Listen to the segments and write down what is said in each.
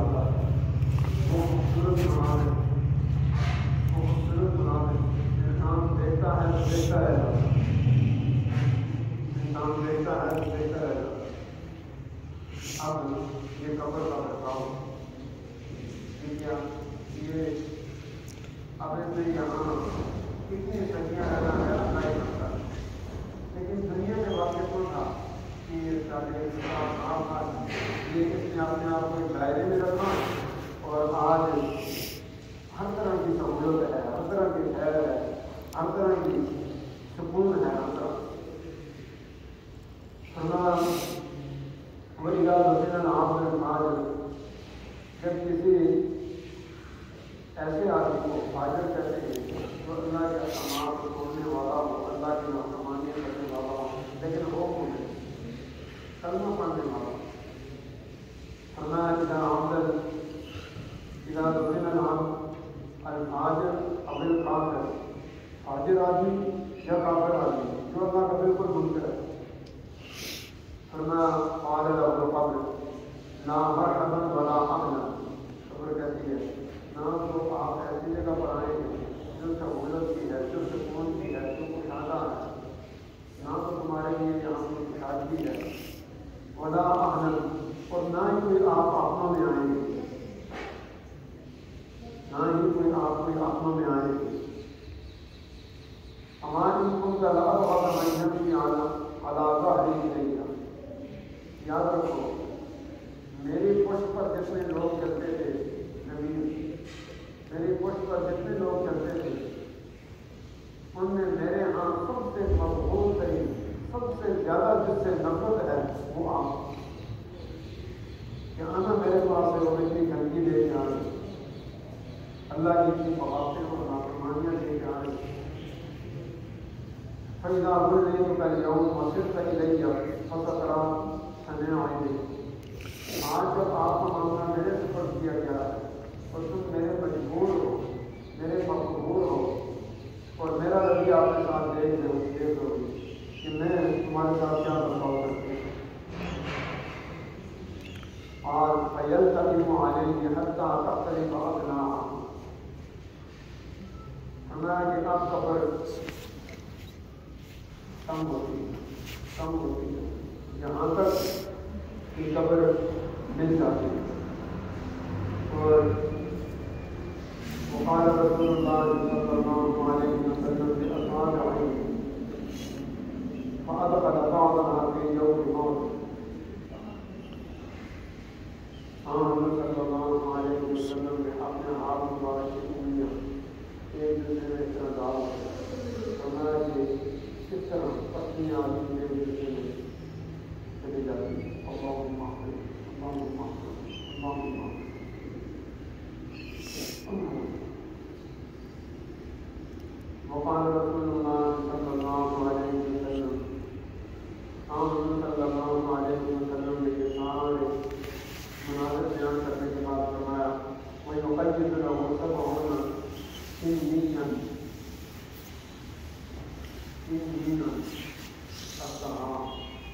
جاتا ہے، وہ خوبصورت بنا دے، وہ خوبصورت بنا دے۔ انسان دیکھتا ہے تو دیکھتا رہ جاتا ہے، انسان دیکھتا ہے تو دیکھتا رہ جاتا ہے۔ اب یہ قبر کا بتاؤ کہ کیا یہ اب اس میں یہاں کتنی سنگیاں لگا ہے اللہ ہی جانتا ہے، لیکن دنیا میں واقع کون تھا کہ یہ سارے کام آج یہ اس نے اپنے آپ کو ایک دائرے میں رکھا، اور آج ہر طرح کی سہولت ہے، ہر طرح کی خیر ہے، ہر طرح کی سکون ہے، ہر طرح وہی گال ہوتے ہیں آپ نے آج جب کسی ایسے آدمی کو فاجر کہتے ہیں جو اللہ کے احکامات کو توڑنے والا ہو، اللہ کی نافرمانیاں کرنے والا ہو، لیکن وہ کون ہے؟ کلمہ پڑھنے والا۔ فرمایا اذا عبد اذا ذکر العبد الفاجر او الکافر، فاجر آدمی یا کافر آدمی جو اللہ کا بالکل منکر ہے۔ فرمایا قال له القبر لا مرحبا ولا اهلا، قبر کہتی ہے نہ تو آپ ایسی جگہ پر آئیں گے جو سہولت کی ہے، جو سکون کی ہے، جو کشادہ ہے، نہ تو تمہارے لیے یہاں کوئی کشادگی ہے، ولا اهلا، اور نہ ہی کوئی آپ اپنوں میں آئیں گے، نہ ہی کوئی آپ کوئی اپنوں میں آئیں گے۔ ہماری حکم کا لا وغیرہ کی عالم علاقہ ہی نہیں تھا۔ یاد رکھو میری پشت پر جتنے لوگ چلتے تھے، زمین میری پشت پر جتنے لوگ چلتے تھے، ان میں میرے ہاں سب سے مقبول ترین، سب سے زیادہ جس سے نفرت ہے وہ آپ کہ آنا میرے پاس ہے، وہ اتنی گندگی لے کے آئے، اللہ کی اتنی بغاوتیں اور نافرمانیاں لے کے آئے۔ فَإِذَا وُلِّيتُكَ الْيَوْمَ وَصِرْتَ إِلَيَّ فَسَتَرَى سَمِعَ عَيْنِي، آج جب آپ کا معاملہ میرے سپرد کیا گیا ہے اور تم میرے مجبور ہو، میرے مقبول ہو، اور میرا رویہ آپ کے ساتھ دیکھ لو کہ میں تمہارے ساتھ کیا برتاؤ کرتی ہوں۔ اور فَيَلْتَئِمُ عَلَيْهِ حَتَّى تَقْتَرِبَ أَدْنَاهَا، فرمایا کہ اب قبر کم ہوتی ہے یہاں تک کہ قبر مل جاتی ہے۔ اور وقال رسول اللہ صلی اللہ علیہ وسلم بأصحابہ فأدخل بعضها في يوم الموت، حضرت صلی اللہ علیہ وسلم نے اپنے ہاتھ مبارک کی انگلیاں ایک دوسرے میں اعتراض فرمایا کہ کس طرح پتنیاں آدمی ایک دوسرے میں چلی جاتی ہیں۔ اللہم اغفر، اللہم اغفر، اللہم اغفر۔ وقال رسول اللہ صلی اللہ علیہ وسلم، حضرت صلی اللہ علیہ وسلم نے یہ سارے مناظر بیان کرنے کے بعد فرمایا وَيُقَيِّدُ لَهُ سَبْعُونَ سِنِّيًّا السَّحَابَ،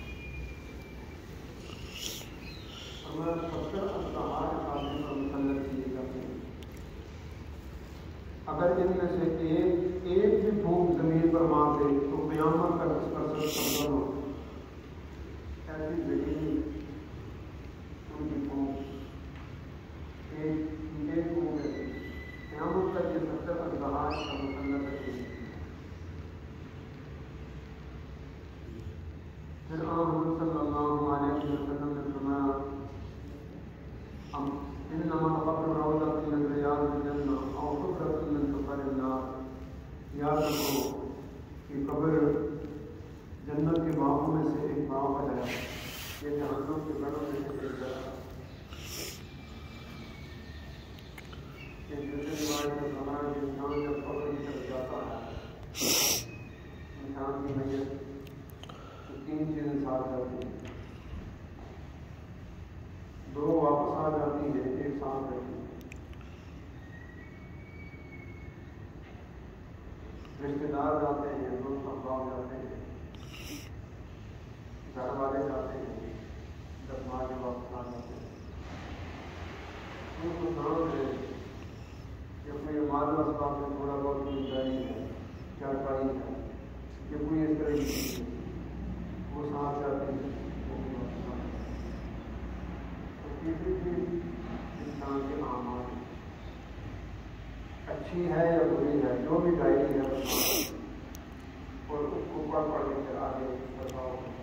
ہمارا 70 السحار آدمی پر مسلط کیے جاتے ہیں۔ اگر ان میں سے ایک بھی پھونک زمین پر مار دے تو قیامت تک اس پر سر کمزور ہو۔ ایسی ذہنی ان کی پھونک ایک پھونک ہے، قیامت تک یہ 70 السحار کا مسلط ہے۔ پھر حضور صلی اللہ علیہ وسلم نے فرمایا انما القبر روضۃ من ریاض الجنہ او حفرۃ من حفر النار، یاد رکھو کہ قبر جنت کے باغوں میں سے ایک باغ ہے، یہ جہنم کے گڑھوں میں سے ایک جگہ ہے۔ ایک دوسرے روایت میں فرمایا کہ انسان جب قبر کی طرف جاتا ہے، انسان کی میت تو 3 چیزیں ساتھ جاتی ہیں، 2 واپس آ جاتی ہیں، ایک ساتھ رہتی ہے۔ رشتے دار جاتے ہیں، دوست احباب جاتے ہیں، گھر والے جاتے ہیں، جب ماں کے واپس آ جاتے ہیں۔ ان کو ضرور ہے کہ اپنے مال و اسباب میں تھوڑا بہت گنجائش ہے، چارپائی ہے، کہ کوئی اس طرح کی چیز ہے وہ ساتھ جاتے ہیں، وہ بھی بات تو تیسری چیز انسان کے اعمال اچھی ہے یا بری ہے، جو بھی ڈائری ہے اور اس کو پڑھ کے آگے بتاؤ